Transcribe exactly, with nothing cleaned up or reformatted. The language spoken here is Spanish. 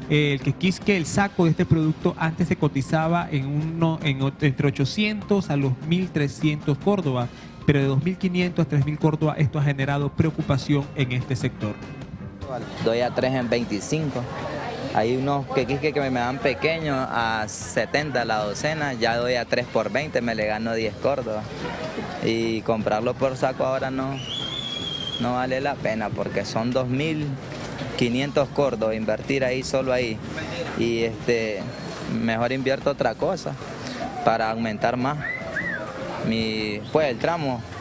eh, el quisque, el saco de este producto antes se cotizaba en uno, en, entre ochocientos a los mil trescientos Córdoba, pero de dos mil quinientos a tres mil Córdoba esto ha generado preocupación en este sector. Doy a tres en veinticinco. Hay unos quequisques que me dan pequeños a setenta la docena, ya doy a tres por veinte, me le gano diez Córdoba. Y comprarlo por saco ahora no, no vale la pena porque son dos mil quinientos Córdoba, invertir ahí solo ahí. Y este, mejor invierto otra cosa para aumentar más mi, pues el tramo.